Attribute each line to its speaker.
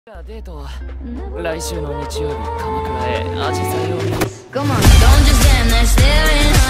Speaker 1: デートは来週の日曜日鎌倉へアジサイを見る。
Speaker 2: Come on, don't just stand there staring.